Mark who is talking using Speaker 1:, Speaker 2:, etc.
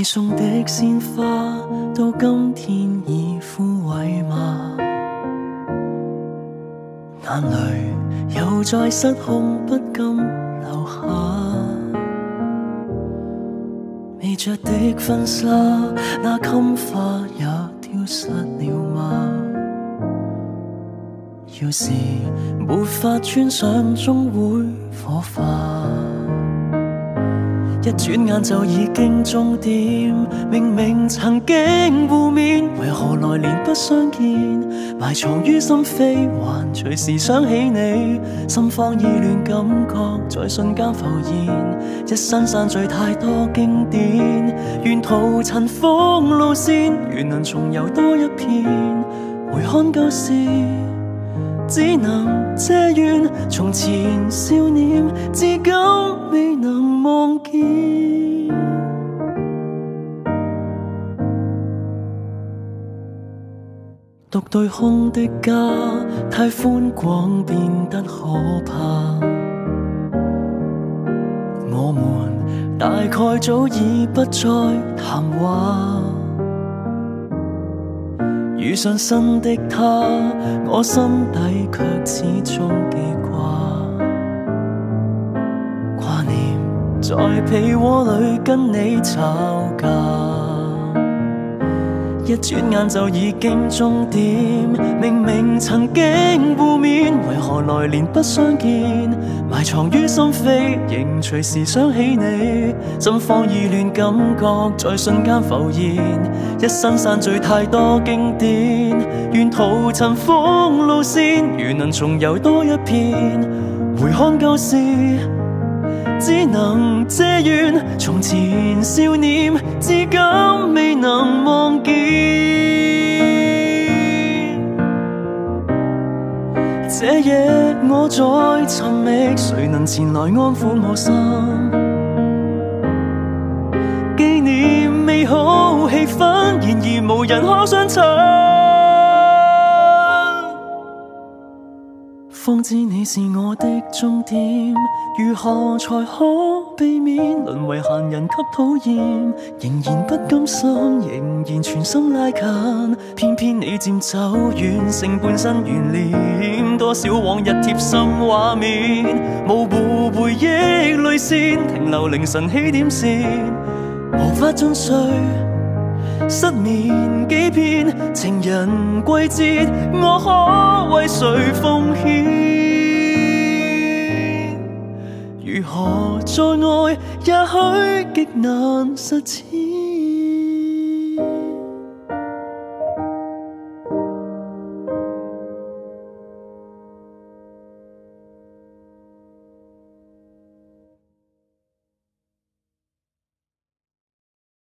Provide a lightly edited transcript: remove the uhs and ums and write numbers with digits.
Speaker 1: 你送的鲜花到今天已枯萎嗎？眼淚又再失控，不禁流下。未着的婚紗，那襟花也丟失了嗎？要是沒法穿上，終會火化。一轉眼就已經終點，明明曾經互勉，為何來年不相見？埋藏於心扉，還隨時想起你，心慌意亂，感覺在瞬間浮現，一生散聚太多經典，沿途塵封路線，如能重遊多一遍，回看舊事，只能嗟怨從前少年，至今未能望見。獨對空的家，太寬廣變得可怕。我們大概早已不再談話。遇上新的他，我心底卻始終記掛。掛念在被窩裏跟你吵架，一轉眼就已經終點，明明曾經互勉，為何來年不相見？埋藏於心扉，仍隨時想起你，心慌意亂，感覺在瞬間浮現，一生散聚太多經典，沿途塵封路線，如能重遊多一遍，回看舊事，只能嗟怨從前少年，至今未能望見。這夜我在尋覓，誰能前來安撫我心？紀念美好氣氛，然而無人可相襯。方知你是我的終點，如何才可避免淪為閒人給討厭？仍然不甘心，仍然全心拉近，偏偏你漸走遠，剩半生懸念。多少往日貼心畫面，模糊回憶淚腺，停留凌晨起點線，無法盡睡。失眠幾遍，情人季節，我可為誰奉獻？如何再愛，也許極難實踐。